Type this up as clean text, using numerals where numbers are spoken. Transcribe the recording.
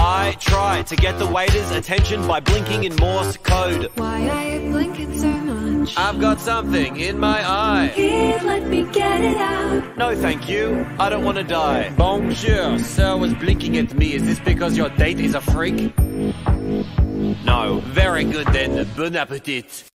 I try to get the waiter's attention by blinking in Morse code. Why are you blinking so much? I've got something in my eye. Here, let me get it out. No thank you, I don't want to die. Bonjour, sir was blinking at me. Is this because your date is a freak? No. Very good then, bon appetit.